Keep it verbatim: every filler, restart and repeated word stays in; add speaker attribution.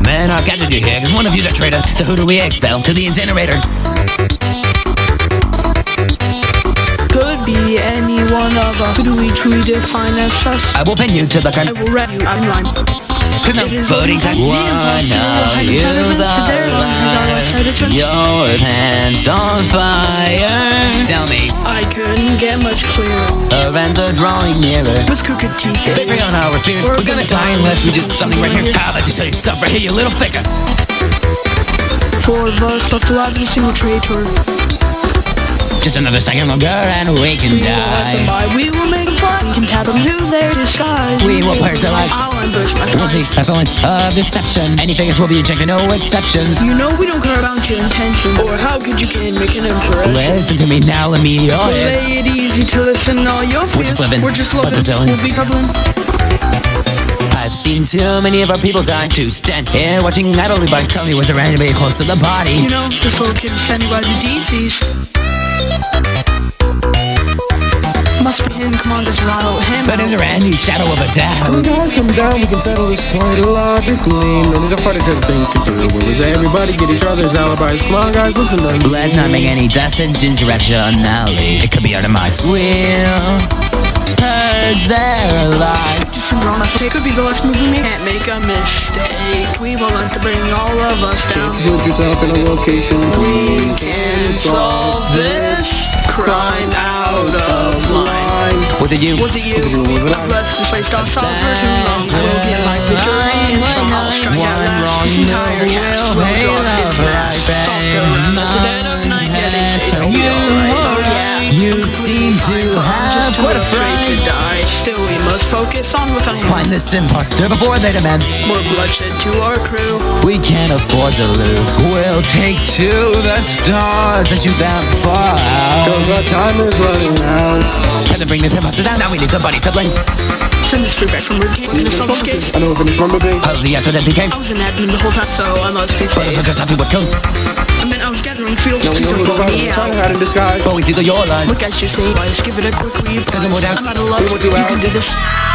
Speaker 1: men are gathered here, because one of you's a traitor. So who do we expel? To the incinerator.
Speaker 2: Could be any one of us. Who do we truly define as sus?
Speaker 1: I will pin you to the gun.
Speaker 2: I will rap you, I'm rhyme.
Speaker 1: Cause no voting time. One of you's alive. Your pants on fire. Tell me.
Speaker 2: I couldn't get much clearer.
Speaker 1: Events are drawing nearer.
Speaker 2: With crooked teeth.
Speaker 1: Figuring on our fears. We're gonna die unless we do something right here. I'll let you show you suffer. Hey, you little figure.
Speaker 2: Four of us left alive in a single traitor.
Speaker 1: Just another second longer and we can
Speaker 2: we
Speaker 1: die.
Speaker 2: Will we will make them fly. We can tap them to their disguise.
Speaker 1: We will personalize.
Speaker 2: I'll ambush my
Speaker 1: We'll see. That's always a deception. Any figures will be ejected, no exceptions.
Speaker 2: You know we don't care about your intentions. Or how could you can make an impression?
Speaker 1: Listen to me now, let me
Speaker 2: we'll lay it easy to listen all your fears.
Speaker 1: We're just living.
Speaker 2: We're just living. We'll be covering.
Speaker 1: I've seen too many of our people die. To stand here watching idly by. Tell me, was there anybody close to the body?
Speaker 2: You know, this little kid was standing by the D Cs. Must be him, come on, just rattle him.
Speaker 1: But is there any shadow of a doubt?
Speaker 3: Come down, come down, we can settle this quite logically. No need to fight, it's everything to do. When we say everybody get each other's alibis. Come on, guys, listen to me.
Speaker 1: Let's not make any dustage interactionally. It could be our demise. We'll purge their lies.
Speaker 2: It could be the last move we make. Can't make a mistake. We will learn to bring all of us down.
Speaker 3: Put yourself in a location.
Speaker 2: We can solve this crime out of line.
Speaker 1: Was it you?
Speaker 2: Was it you?
Speaker 3: Was it you?
Speaker 2: I've left this place, don't stop for too long. I will get my victory and somehow strike at last. This entire cast will drop its mask. Stalked around at the dead of night, getting safe. I'll be alright. Oh yeah.
Speaker 1: You seem to have
Speaker 2: just too afraid to die. Still, we must focus on what's on hand.
Speaker 1: Find this imposter before they demand
Speaker 2: more bloodshed to our crew.
Speaker 1: We can't afford to lose. We'll take to the stars and shoot them far out.
Speaker 3: Cause our time is running out.
Speaker 1: Time to bring this imposter down. Now we need somebody to blame.
Speaker 2: Send us straight back from where we came.
Speaker 3: I know if it's from the day.
Speaker 1: Oh, the answer that they came.
Speaker 2: I was an admin the whole time, so I must be safe.
Speaker 1: But the tattoo was cool.
Speaker 2: And then I was gathering fields
Speaker 3: no,
Speaker 2: to vote me out.
Speaker 3: Out in disguise.
Speaker 1: But we see the your life.
Speaker 2: Look at your face. Let's give it a quick replay.
Speaker 1: Doesn't go down.
Speaker 2: I'm out of luck. You can do this.